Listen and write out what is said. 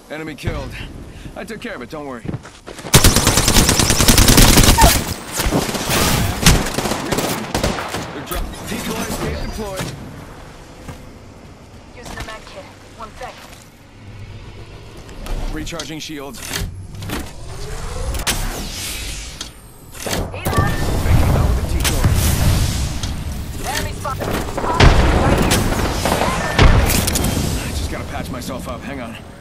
Enemy killed. I took care of it, don't worry. Decoy escape deployed. Using the med kit. 1 second. Recharging shields. He's on. Faking out with a decoy. Enemy spot. I just gotta patch myself up. Hang on.